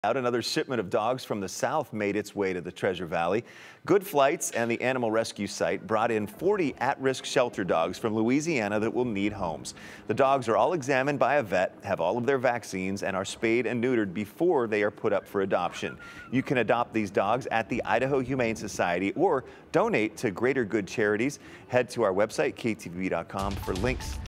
Another shipment of dogs from the south made its way to the Treasure Valley. Good Flights and the animal rescue site brought in 40 at-risk shelter dogs from Louisiana that will need homes. The dogs are all examined by a vet, have all of their vaccines, and are spayed and neutered before they are put up for adoption. You can adopt these dogs at the Idaho Humane Society or donate to greater good charities. Head to our website, ktv.com, for links